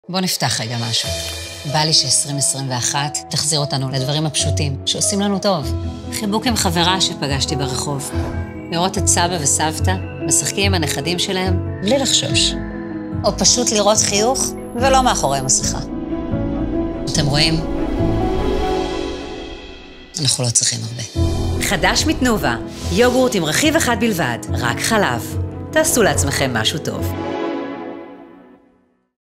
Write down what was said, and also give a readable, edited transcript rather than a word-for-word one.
בוא נפתח רגע משהו. בא לי ש-2021 תחזיר אותנו לדברים הפשוטים, שעושים לנו טוב. חיבוק עם חברה שפגשתי ברחוב. לראות את סבא וסבתא, משחקים עם הנכדים שלהם, בלי לחשוש. או פשוט לראות חיוך, ולא מאחורי מסכה. אתם רואים? אנחנו לא צריכים הרבה. חדש מתנובה, יוגורט עם רכיב אחד בלבד, רק חלב. תעשו לעצמכם משהו טוב.